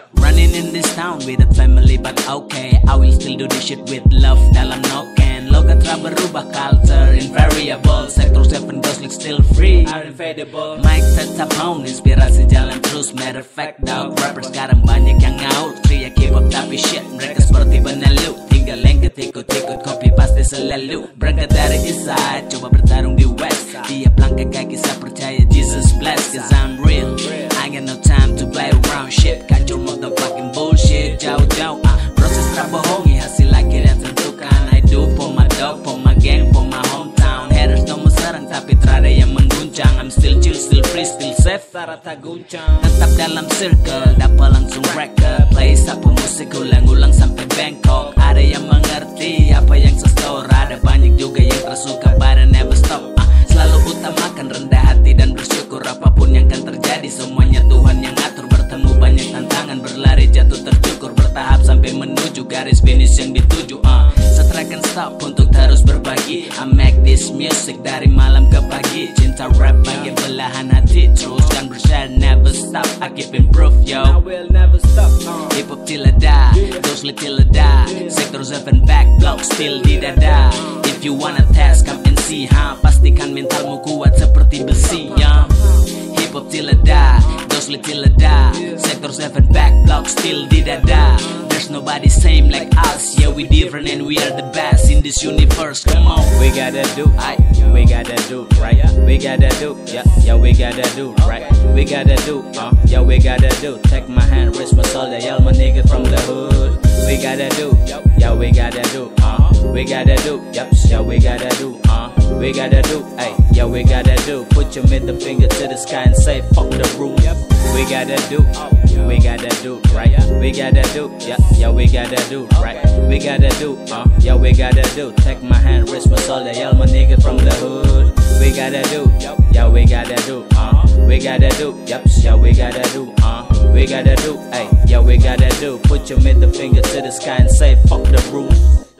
Running in this town with a family but okay, I will still do this shit with love dalam noken. Logat berubah, culture invariable, Sector 7 Ghost League still free, are invadable. Mike tetap pound, inspirasi jalan terus. Matter of fact dog, rapper sekarang banyak yang ngaut. Teriak K-pop tapi shit, mereka seperti benalu. Tinggal lengket ikut-ikut, copy pasti selalu. Berangkat dari east side, coba bertarung di west. Tiap langkah kaki saya percaya Jesus bless, cause I'm real. I got no time to play around shit. Kacau motherfucking bullshit, jauh-jauh proses terbohongi, hasil akhir yang tentukan. I do for my dog, for my gang, for my hometown. Haters don't serang tapi terada yang mengguncang. I'm still chill, still free, still safe, tak guncang. Tetap dalam circle, dapat langsung record. Play sapu musik ulang-ulang sampai Bangkok. Ada yang mengerti apa yang sestor, ada banyak juga yang tersuka but I never stop. Selalu utamakan rendah hati dan bersyukur. Apapun yang akan terjadi, semuanya Tuhan yang ngatur. Bertemu banyak tantangan, berlari jatuh tercukur, bertahap sampai menuju garis finish yang dituju. Setrakan stop untuk terus berbagi. I make this music dari malam ke pagi. Cinta rap bagi belahan hati, teruskan bershare, never stop. I keep improve yo, I will never stop. Hip hop till I die, Ghost League till I die. Sector 7 back block still di dada. If you wanna test, come and see, pastikan mentalmu kuat seperti besi, Hip hop till I die, Ghost League till I die. Sector 7 back block still di dada. There's nobody same like us, yeah we different and we are the best in this universe. Come on, we gotta do, we gotta do, right? We gotta do, yeah we gotta do, right? We gotta do, yeah we gotta do. Take my hand, raise my shoulder, yell my niggas from the hood. We gotta do, yeah we gotta do, we gotta do, yeah we gotta do, we gotta do, yeah we gotta do. Put your middle finger to the sky and say fuck the rule. We gotta do, we gotta do, right? We gotta do, yeah we gotta do, right? We gotta do, yeah we gotta do. Take my hand, raise my shoulder, yell my niggas from the hood. We gotta do, yeah we gotta do, we gotta do, yeah we gotta do, we gotta do, yeah we gotta do. Put your middle finger to the sky and say fuck the rule.